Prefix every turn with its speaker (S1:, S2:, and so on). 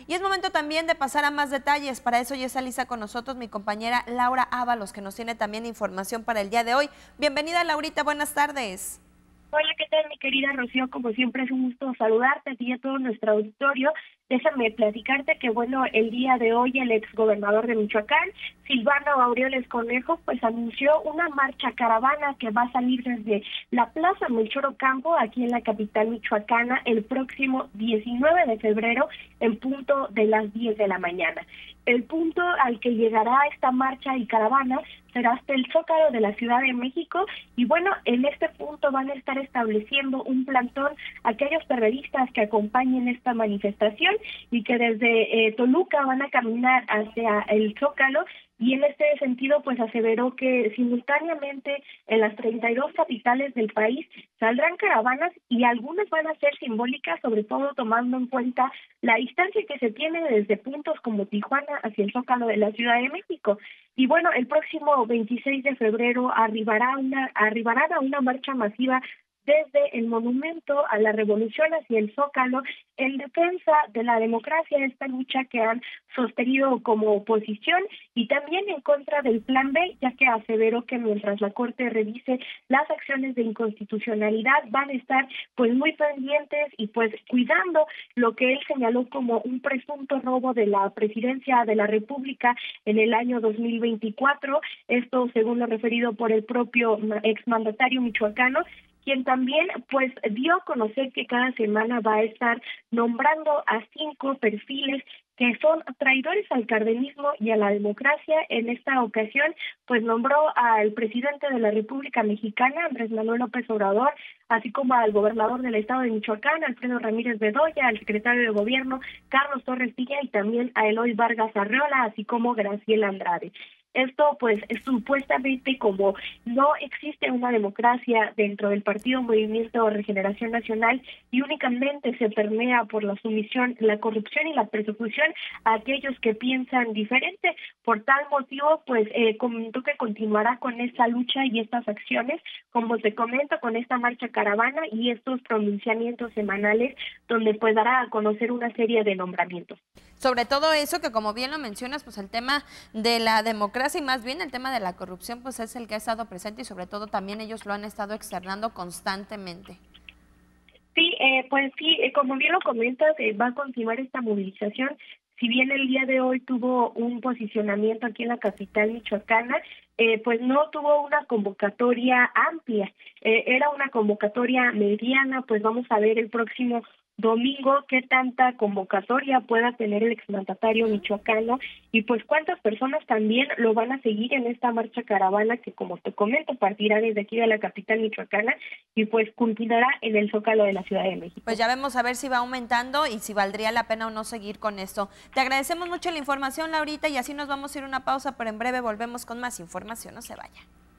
S1: Y es momento también de pasar a más detalles. Para eso ya está lista con nosotros mi compañera Laura Ábalos, que nos tiene también información para el día de hoy. Bienvenida, Laurita, buenas tardes.
S2: Hola, ¿qué tal, mi querida Rocío? Como siempre es un gusto saludarte a ti y a todo nuestro auditorio. Déjame platicarte que, bueno, el día de hoy el exgobernador de Michoacán, Silvano Aureoles Conejo, pues anunció una marcha caravana que va a salir desde la Plaza Melchor Ocampo, aquí en la capital michoacana, el próximo 19 de febrero, en punto de las 10 de la mañana. El punto al que llegará esta marcha y caravana será hasta el Zócalo de la Ciudad de México y bueno, en este punto van a estar estableciendo un plantón aquellos periodistas que acompañen esta manifestación y que desde Toluca van a caminar hacia el Zócalo. Y en este sentido, pues aseveró que simultáneamente en las 32 capitales del país saldrán caravanas y algunas van a ser simbólicas, sobre todo tomando en cuenta la distancia que se tiene desde puntos como Tijuana hacia el Zócalo de la Ciudad de México. Y bueno, el próximo 26 de febrero arribarán a una marcha masiva desde el Monumento a la Revolución hacia el Zócalo, en defensa de la democracia, esta lucha que han sostenido como oposición, y también en contra del Plan B, ya que aseveró que mientras la Corte revise las acciones de inconstitucionalidad, van a estar pues muy pendientes y pues cuidando lo que él señaló como un presunto robo de la presidencia de la República en el año 2024, esto según lo referido por el propio exmandatario michoacano, quien también pues dio a conocer que cada semana va a estar nombrando a 5 perfiles que son traidores al cardenismo y a la democracia. En esta ocasión, pues nombró al presidente de la República Mexicana, Andrés Manuel López Obrador, así como al gobernador del estado de Michoacán, Alfredo Ramírez Bedoya, al secretario de Gobierno, Carlos Torres Tilla, y también a Eloy Vargas Arreola, así como Graciela Andrade. Esto, pues, es supuestamente como no existe una democracia dentro del Partido Movimiento Regeneración Nacional y únicamente se permea por la sumisión, la corrupción y la persecución a aquellos que piensan diferente. Por tal motivo, pues, comentó que continuará con esta lucha y estas acciones, como te comento, con esta marcha caravana y estos pronunciamientos semanales, donde pues dará a conocer una serie de nombramientos.
S1: Sobre todo eso que, como bien lo mencionas, pues el tema de la democracia y más bien el tema de la corrupción pues es el que ha estado presente y sobre todo también ellos lo han estado externando constantemente.
S2: Sí, pues sí, como bien lo comentas, va a continuar esta movilización. Si bien el día de hoy tuvo un posicionamiento aquí en la capital michoacana, pues no tuvo una convocatoria amplia, era una convocatoria mediana. Pues vamos a ver el próximo domingo qué tanta convocatoria pueda tener el exmandatario michoacano y pues cuántas personas también lo van a seguir en esta marcha caravana que, como te comento, partirá desde aquí de la capital michoacana y pues culminará en el Zócalo de la Ciudad de México.
S1: Pues ya vemos a ver si va aumentando y si valdría la pena o no seguir con esto. Te agradecemos mucho la información, Laurita, y así nos vamos a ir a una pausa, pero en breve volvemos con más información. No se vaya.